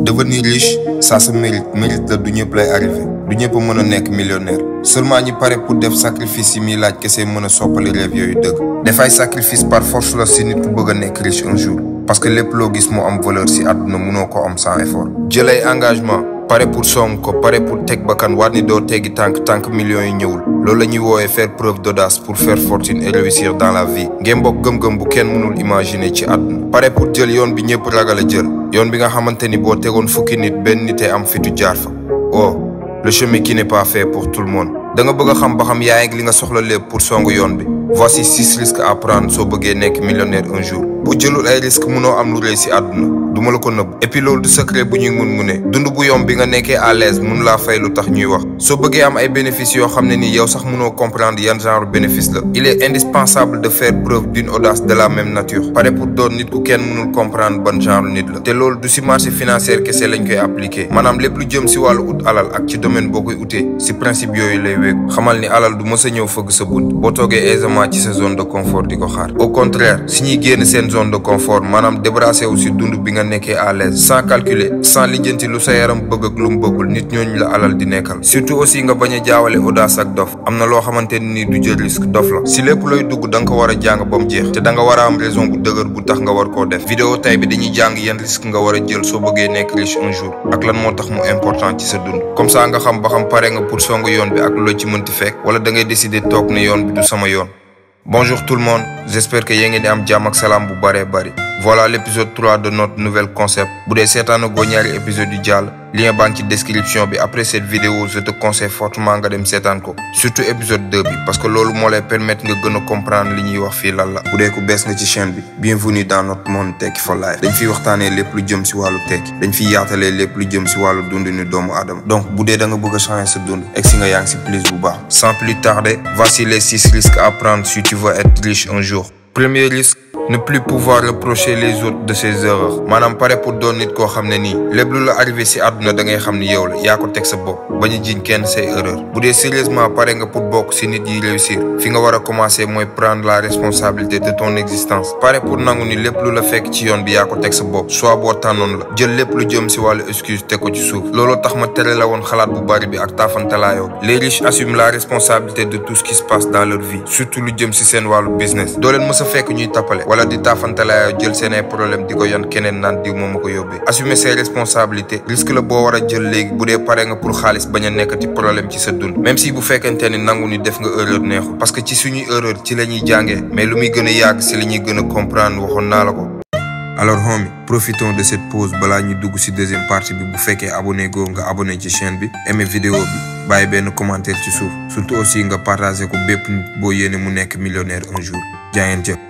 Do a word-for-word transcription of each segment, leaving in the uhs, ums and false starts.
Devenir riche, ça se mérite. Mérite la du ñëpp lay arrivé. Du ñëpp mën a nekk millionnaire. Seulement ñi pare pour def sacrifice yi muy laaj kese mën a soppali rêve yooyu dëgg. Def ay sacrifice par force la si nit ku bëgg a nekk riche un jour. Parce que lépp loo gis moo am valeur si àdduna mënoo ko am sans effort. Jël ay engagement pare pour song ko pare pour teg bakkan war ni doo teggi tànk tànk millions yi ñëwul. loolu la ñuy woowee faire preuve d'audace pour faire fortune et réussir dans la vie. ngeen bokk gëm-gëm bu kenn mënul imaginer ci àdduna. pare pour jël yoon bi ñëpp ragal a jël. yoon bi nga xamante ni boo tegoon fukki nit benn nitee am fitu jaar fa. oh le chemin qui n'est pas fait pour tout le monde. da nga bëgg a xam ba xam yaay ak li nga soxla lépp pour song yoon bi. voici six risques à prendre soo bëggee nekk millionnaire un jour. bu jëlul ay risques mënoo am lu rëy si àdduna. duma la ko nëbb. et puis loolu du secret bu ñuy mun mu ne. dund bu yomb bi nga nekkee à l'aise mun laa fay lu tax ñuy wax. soo bëggee am ay bénéfices yoo xam ne ni yow sax mënoo comprendre yan genre bénéfice la. il est indispensable de faire preuve d'une audace de la même nature. pare pour doon nit ku kenn mënul comprendre ban genre nit la. te loolu du si marché financier kese lañ koy appliquer. maanaam lépp lu jëm si wàllu ut alal ak ci domaine boo koy utee si principe yooyu lay wéeku. xamal ni alal du mës a ñëw fëgg sa bunt. boo toogee aisément ci sa zone de confort di ko xaar. au contraire si ñuy génn seen zone de confort maanaam débarrassé wu si dund bi nga nekkee à l'aise sans calculer sans lijjanti lu sa yaram bëgg ak lu mu bëggul nit ñooñu la alal di nekkal. surtout aussi nga bañ a jaawale audace ak dof. am na loo xamante ni du jël risque dof la. si lépp looy dugg da nga ko war a jàng ba mu jeex. te da nga war a am raison bu dëgër bu tax nga war koo def. vidéo tay bi dañuy jàng yan risque nga war a jël soo bëggee nekk riche un jour. ak lan moo tax mu important ci sa dund. comme ça nga xam ba xam pare nga pour song yoon bi ak loo ci mënti fekk. wala da ngay décider toog ne yoon bi du sama yoon. Bonjour tout le monde, j'espère que yéen ngi am jàmm ak salaam bu bare bari. Voilà l'épisode trois de notre nouvel concept. bu dee seetaana goo ñaari épisode yu jàll lien baa ngi ci description bi. après cette vidéo je te conseille fortement nga dem seetaan ko surtout épisode deux bi parce que loolu moo lay permettre nga gën a comprendre li ñuy wax fii lan la. bu dee ku bees nga ci chaîne bi bienvenue dans notre monde Tekki for Life. dañ fiy waxtaanee lépp lu jëm si wàllu tekki dañ fiy yaatalee lépp lu jëm si wàllu dundinu doomu aadama. donc bu dee da nga bëgg a changer sa dund egg si nga yaa ngi si plus bu baax. sans plus tarder voici les six risques à prendre si tu veux être riche un jour. Premier risque, ne plus pouvoir reprocher les autres de ses erreurs. maanaam pare pour doon nit koo xam ne nii lépp lu la arrivé si àdduna da ngay xam ni yow la yaa ko teg sa bopp bañ a jiñ kenn say erreur. bu dee sérieusement pare nga pour bokk si nit yi réussir fi nga war a commencer mooy prendre la responsabilité de ton existence. pare pour nangu ni lépp lu la fekk ci yoon bi yaa ko teg sa bopp soit boo tànnoon la jël lépp lu jëm si wàllu excuse teg ko ci suuf. looloo tax ma tere la woon xalaat bu bari bi ak taafantalaayoo. les riches assument la responsabilité de tout ce qui se passe dans leur vie surtout lu jëm si seen wàllu business. doo leen mës a fekk ñuy tappale wala di taafantalaayoo jël seen ay problème di ko yan keneen naan diw moom ma ko yóbbee. assumer ses responsabilités risque la boo war a jël léegi bu dee pare nga pour xaalis bañ a nekkati problème ci sa dund. même si bu fekkente ni nangu ni def nga erreur neexul parce que ci suñuy erreur ci la ñuy jàngee mais lu muy gën a yàgg si la ñuy gën a comprendre waxoon naa la ko. alors homie profitons de cette pause balaa ñu dugg ci deuxième partie bi. bu fekkee abonné goo nga abonné ci chaîne bi aimé vidéo bi bàyyi benn commentaire ci suuf surtout aussi nga partagé ko bépp nit boo yéene mu nekk millionnaire un jour. jaa ngeen jëf.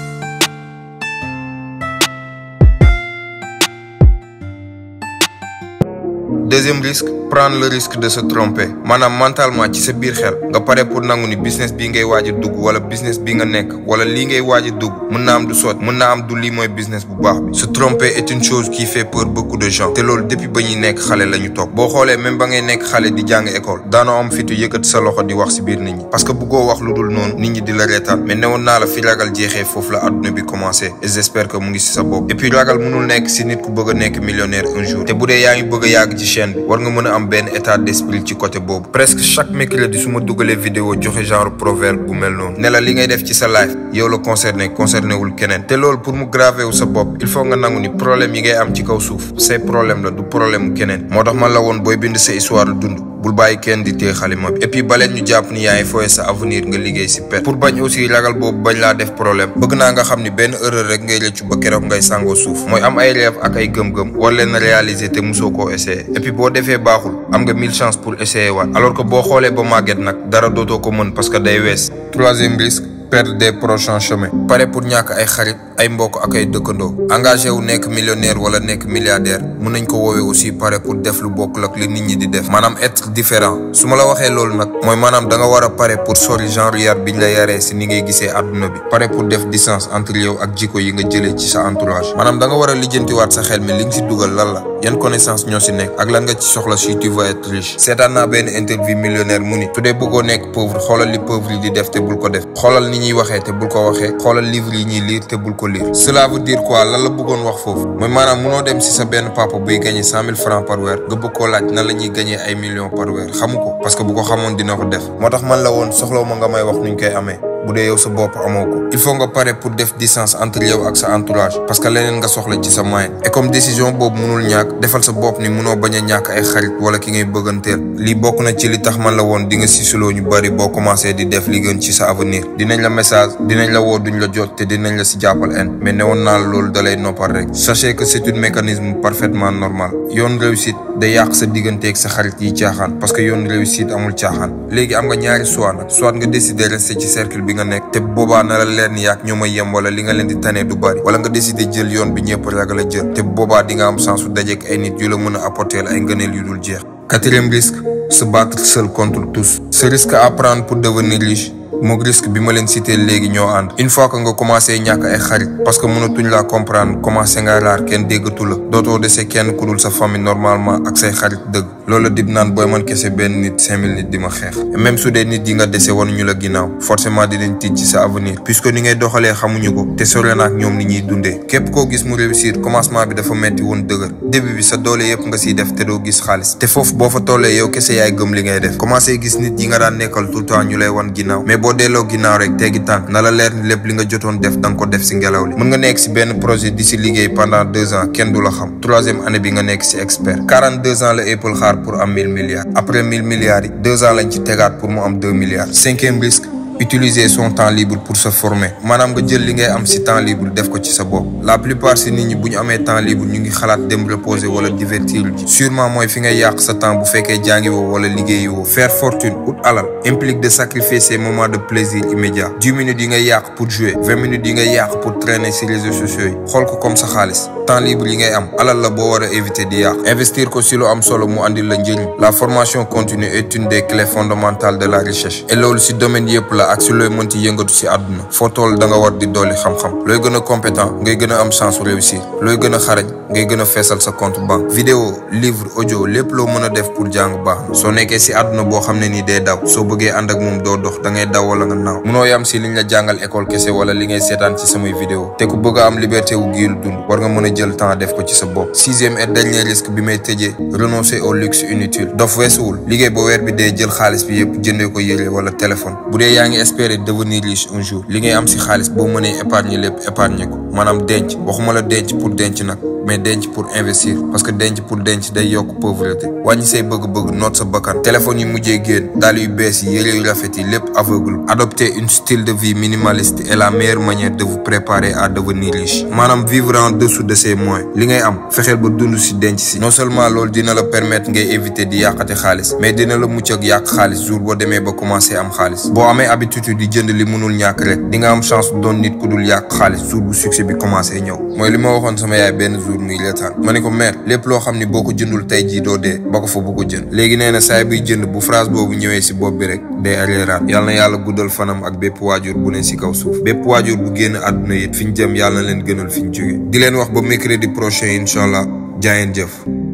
Deuxième risque, prendre le risque de se tromper. maanaam mentalement ci sa biir xel nga pare pour nangu ni business bii ngay waaj a dugg wala business bi nga nekk wala lii ngay waaj a dugg mën naa am du sot mën naa am du lii mooy business bu baax bi. se tromper est une chose qui fait peur beaucoup de gens. te loolu depuis ba ñuy nekk xale la ñu toog. boo xoolee même ba ngay nekk xale di jàng école daanoo am fitu yëkkat sa loxo di wax si biir nit ñi parce que bëggoo wax lu dul noonu nit ñi di la reetaan. mais newoon naa la fi ragal jeexee foofu la adduna bi commencé et j'espère que mu ngi si sa bopp. et puis ragal mënul nekk si nit ku bëgg a nekk millionnaire un jour. te bu dee yaa ngi bëgg a yàgg ci chaîne bi war nga mën a am benn état d'esprit ci côté boobu. presque chaque mercredi su ma dugalee vidéo joxe genre proverbe bu mel noonu. ne la li ngay def ci sa life yow la concerné concerné wul keneen. te loolu pour mu gravé wu sa bopp il faut nga nangu ni problème yi ngay am ci kaw suuf say problème la du problème mu keneen. moo tax man la woon booy bind sa histoire lu dund bul bàyyi kenn di téye xalima bi. et puis baleen ñu jàpp ni yaay fooye sa avenir nga liggéey si pet. pour bañ aussi ragal boobu bañ laa def problème bëgg naa nga xam ni benn erreur rek ngay rëccu ba keroog ngay sàngoo suuf. mooy am ay rêve ak ay gëm-gëm war leen réaliser te musoo koo essayer. et puis boo defee baaxul am nga mille chances pour essayer waat. alors que boo xoolee ba màgget nag dara dootoo ko mën parce que day wees. troisième risque, perdre des proches en chemin. pare pour ñàkk ay xarit ay mbokk ak ay dëkkandoo. engagé wu nekk millionnaire wala nekk milliardaire mën nañ ko woowee aussi pare pour def lu bokkul ak li nit ñi di def. maanaam être différent su ma la waxee loolu nag mooy maanaam da nga war a pare pour sori genre yar biñ la yaree si ni ngay gisee àdduna bi. pare pour def distance entre yow ak jikko yi nga jëlee ci sa entourage. maanaam da nga war a lijjantiwaat sa xel mi li nga si dugal lan la yan connaissance ñoo si nekk ak lan nga ci soxla si tu veux être riche. seetaan naa benn interview millionnaire mu ni su dee bëggoo nekk pauvre xoolal li pauvre yi di def te bul ko def. xoolal ni ñuy waxee te bul ko waxee xoolal livre yi ñuy lire te bul ko lire. Cela veut dire quoi lan la bëggoon wax foofu mooy maanaam munoo dem si sa benn papa buy gagné cent mille francs par weer nga bëgg koo laaj nan la ñuy gagné ay millions par weer xamu ko parce que bu ko xamoon dina ko def. moo tax man la woon soxlaw ma nga may wax nuñ koy amee bu dee yow sa bopp amoo ko. il faut nga pare pour def distance entre yow ak sa entourage parce que leneen nga soxla ci sa moyen. et comme décision boobu munul ñàkk defal sa bopp ni munoo bañ a ñàkk ay xarit wala ki ngay bëgganteel. lii bokk na ci li tax man la woon di nga sisuloo ñu bari boo commencé di def li gën ci sa avenir. dinañ la message dinañ la woo duñ la jot te dinañ la si jàppal en mais ne woon naa la loolu dalay noppal rek. sachez que c'est un mécanisme parfaitement normal. yoon réussite day yàq sa digganteeg sa xarit yi caaxaan parce que yoon réussite amul caaxaan. léegi am nga ñaari choix nag soit nga décider rester ci cercle bi nga nekk te boobaa na la leer ni yaak ñoo may yem wala li nga leen di tane du bari wala nga décider jël yoon bi ñëpp ragal a jël te boobaa di nga am chance su dajeek ay nit yu la mën a apporter ay ngëneel yu dul jeex. quatrième risque se battre seul contre tous. ce risque à prendre pour devenir riche moog risque bi ma leen cité léegi ñoo ànd. une fois que nga commencé ñàkk ay xarit parce que mënatuñ laa comprendre commencé nga raar kenn déggatu la dootoo dese kenn ku dul sa famille normalement ak say xarit dëgg loolu la dib naan booy man kese benn nit cinq mille nit di ma xeex. même su dee nit yi nga dese wan ñu la ginnaaw forcément dinañ tiit ci sa avenir puisque ni ngay doxalee xamuñu ko te sore na ak ñoom ni ñuy dundee. képp koo gis mu réussir commencement bi dafa metti woon dëgër début bi sa doole yëpp nga siy def te doo gis xaalis te foofu boo fa tollee yow kese yaay gëm li ngay def commencé gis nit yi nga daan nekkal tout le temps ñu lay wan ginnaaw mais boo delloo ginnaaw rek teggi tànk na la leer ni lépp li nga jotoon def da nga ko def si ngelaw li. mën nga nekk si benn projet di si liggéey pendant deux ans kenn du la xam troisième année bi nga nekk si expert. quarante deux ans la Apple xaar pour am mille milliards après mille milliards yi deux ans lañ ci tegaat pour mu am deux milliards. cinquième risque utiliser son temps libre pour se former maanaam nga jël li ngay am si temps libre def ko ci sa bopp. la plupart si nit ñi bu ñu amee temps libre ñu ngi xalaat dem reposer wala divertir ji sûrement mooy fi ngay yàq sa temps bu fekkee jàngi woo wala liggéeyi woo. faire fortune ut alal implique de sacrifier ces moments de plaisir immédiat. dix minutes yi ngay yàq pour jouer vingt minutes yi ngay yàq pour traîner si réseaux sociaux yi xool ko comme sa xaalis. temps libre yi ngay am alal la boo war a éviter di yàq. investir ko si lu am solo mu andil la njëriñ. la formation continue est une des clés fondamentales de la recherche et loolu si domaine yëpp la ak si looy mënti yëngatu si àdduna foo toll da nga war di dolli xam-xam looy gën a compétent ngay gën a am chance su réussir looy gën a xarañ ngay gën a feesal sa compte banque. vidéo livre audio lépp loo mën a def pour jàng baax na soo nekkee si àdduna boo xam ne nii day daw soo bëggee ànd ak moom doo dox da ngay daw wala nga naaw. munoo yam si liñ la jàngal école kese wala li ngay seetaan ci samay vidéo te ku bëgg a am liberté wu giiru dund war nga mën a jël temps def ko ci sa bopp. sixième et dernier risque bi may tëjee renoncer au luxe inutile. dof weesuwul liggéey ba weer bi dee jël xaalis bi yëpp jëndee ko yére wala téléphone bu dee yaa ngi espérer devenir riche un jour li ngay am si xaalis boo mënee épargner lépp épargner ko maanaam denc waxuma la denc pour denc nag mais denc pour investir parce que denc pour denc day yokk pauvreté wàññi say bëgg-bëgg noot sa bakkan téléphone yi mujjee génn daal yu bees yi yére yu rafet yi lépp aveugle. adopter un style de vie minimaliste est la meilleure manière de vous préparer à devenir riche maanaam vivre en dessous de ses moyens li ngay am fexeel ba dund si denc si non seulement loolu dina la permettre ngay éviter di yàqate xaalis mais dina la mucc ak yàq xaalis jour boo demee ba commencer am xaalis. boo amee habitude di jënd li mënul ñàkk rek di nga am chance doon nit ku dul yàq xaalis jour bu succès bi commencer ñëw. mooy li ma waxoon sama yaay benn jour muy reetaan ma ne ko mère lépp loo xam ni boo ko jëndul tey jii doo dee ba ko fa bu ko jënd léegi nee na saay biy jënd bu phrase boobu ñëwee si bopp bi rek day areeraat. yàlla na yàlla guddal fanam ak bépp waajur bu ne si kaw suuf bépp waajur bu génn àdduna it fi ñu jëm yàlla na leen gënal fi ñu jóge di leen wax ba mercredi prochain incha allah jaayeen jëf.